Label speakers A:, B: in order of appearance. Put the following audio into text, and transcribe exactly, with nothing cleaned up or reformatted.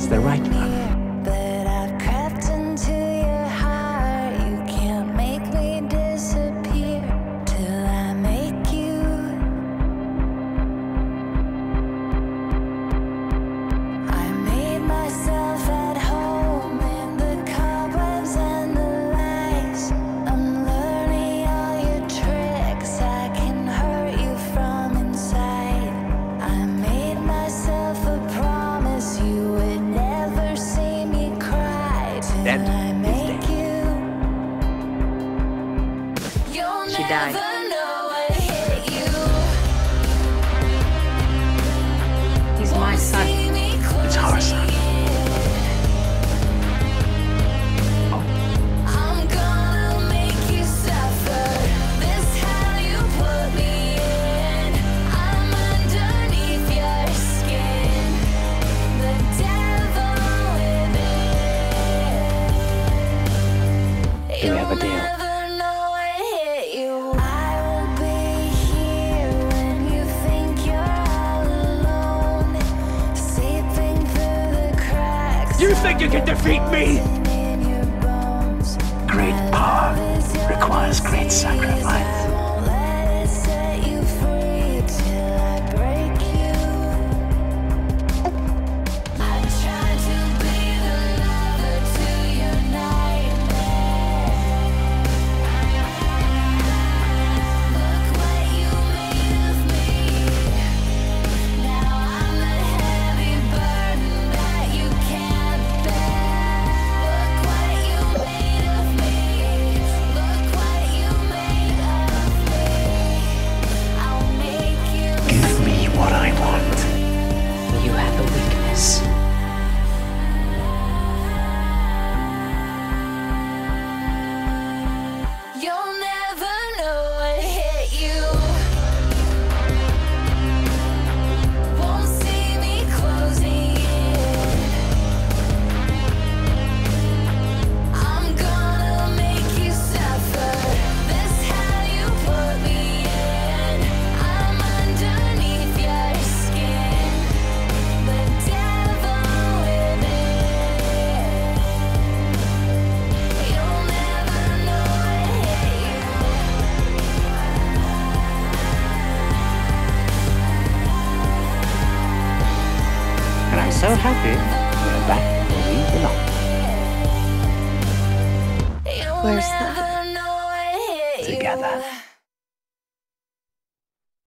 A: was the right one.
B: But I've crept into your heart. You can't make me disappear till I make you. I made myself at home in the cobwebs and the lies. I'm learning all your tricks. I can hurt you from inside. I made myself a promise you would never see me cry till
A: That
B: I
A: is
B: make
A: dead.
B: you. You'll
C: She died.
B: never know what hit you.
C: He's my son.
B: See me
A: It's our son.
B: I'm gonna make you suffer. This how you put me in. I'm underneath your skin. The devil within.
A: Do we have a deal?
B: You'll never know what hit you. I will be here when you think you're all alone. Seeping through the cracks.
A: You think you can defeat me?
B: In your bones.
A: Great power requires great sacrifice.
B: I won't let it set you free till I break you. I tried to be the lover to your nightmare. Look what you made of me. Now I'm the heavy burden that you can't bear. Look what you made of me. Look what you made of me. I'll make you.
A: Give me what I want.
C: You have a weakness.
B: You'll never know what hit you. Won't see me closing in. I'm gonna make you suffer. This how you put me in. I'm underneath your skin. The devil within. You'll never know what hit you.
A: And I'm so happy we're back where we belong.
B: You'll
C: Where's that?
B: never know what hit you.
A: Together.